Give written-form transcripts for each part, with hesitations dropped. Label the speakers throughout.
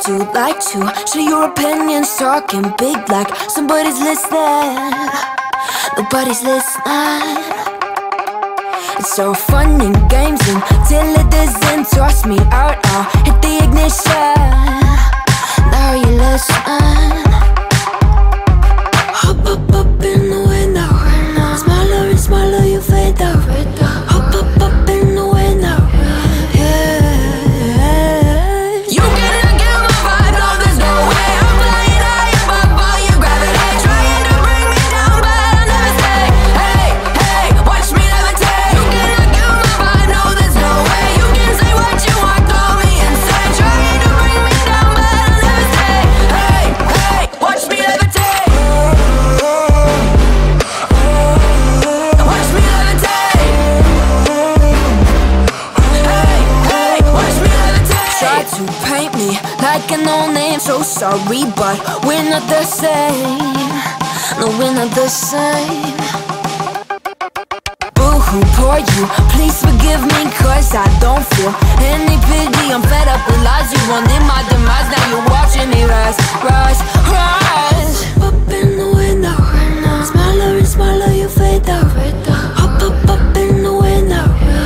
Speaker 1: do like to share your opinions, talking big like somebody's listening. Nobody's listening. It's so fun and games until it doesn't. Toss me out, I'll hit the ignition. Now you listen. Hop up in the window. Smaller and smaller you fade out. Hop up in the window. Like a no-name, so sorry, but we're not the same. No, we're not the same. Boo-hoo, poor you, please forgive me, cause I don't feel any pity. I'm fed up with lies, you wanted my demise. Now you're watching me rise, rise, rise. Up in the window, smaller and smaller you fade out. Hop up in the window.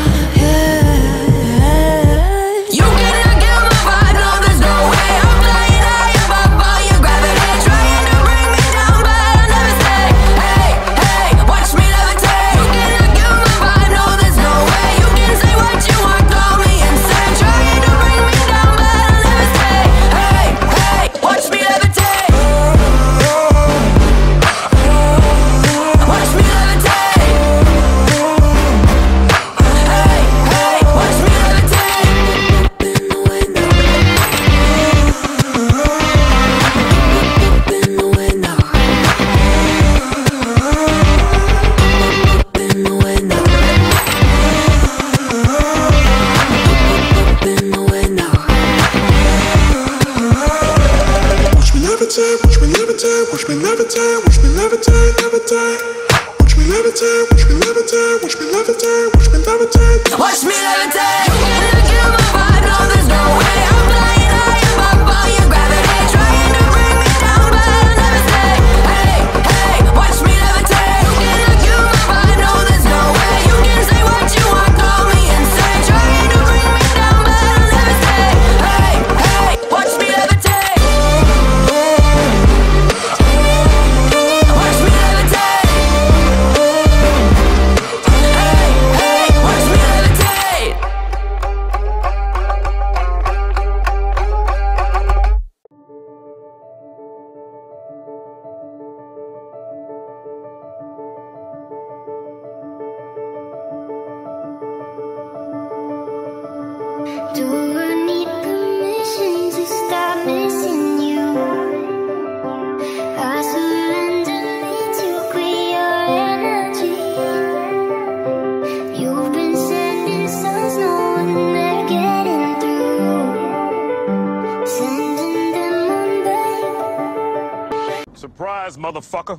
Speaker 2: Surprise, motherfucker.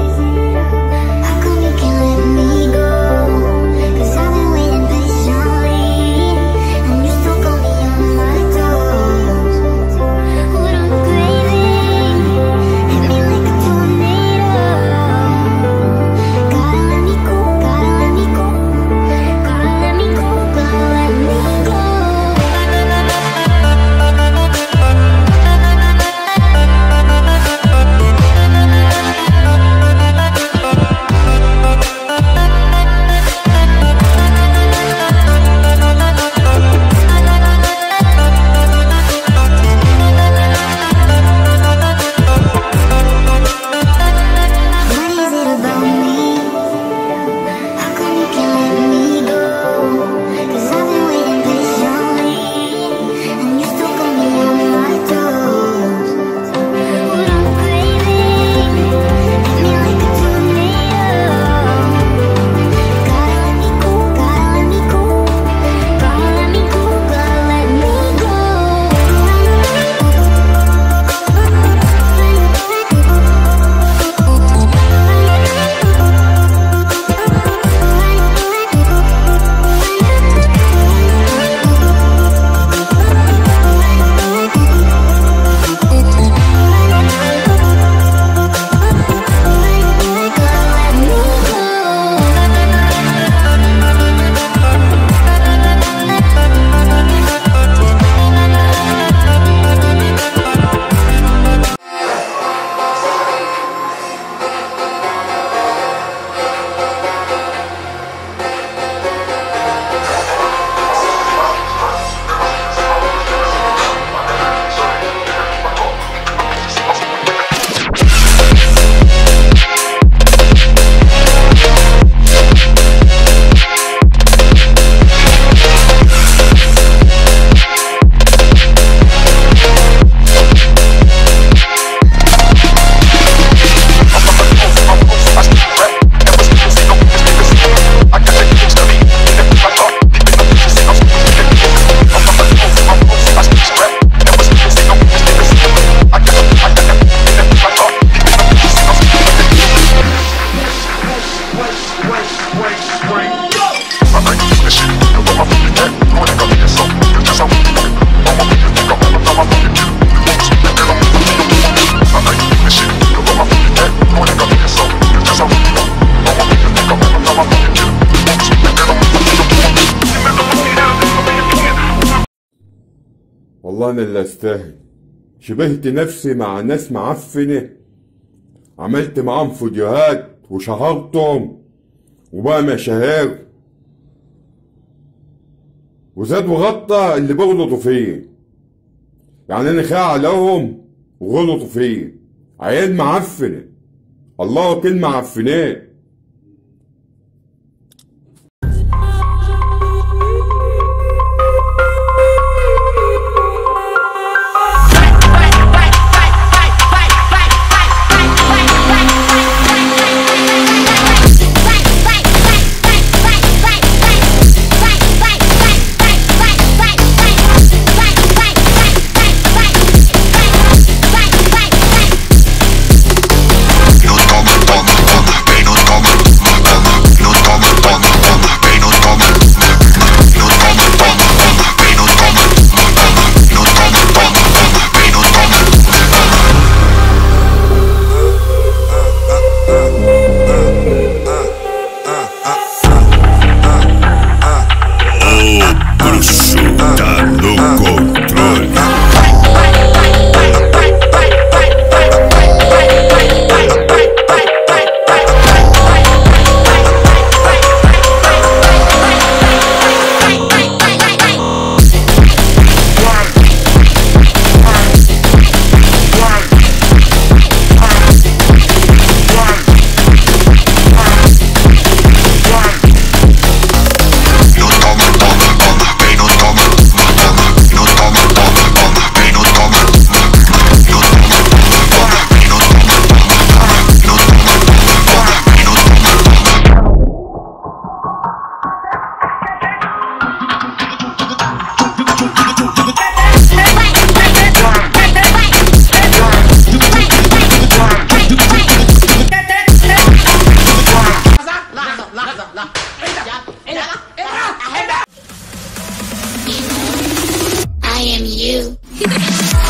Speaker 3: How come you can't let me go? 'Cause I've been waiting patiently, and you still got me on my toes. What I'm craving, hit me like a tornado. Gotta let me go, gotta let me go. Gotta let me go, gotta let me go.
Speaker 4: والله انا اللي استاهل. شبهت نفسي مع ناس معفنه، عملت معاهم فيديوهات وشهرتهم وبقى مشاهير، وزاد وغطى اللي بغلطوا فيا. يعني انا خايع عليهم وغلطوا فيا. عيال معفنه، الله وكيل معفنات.
Speaker 3: I am you.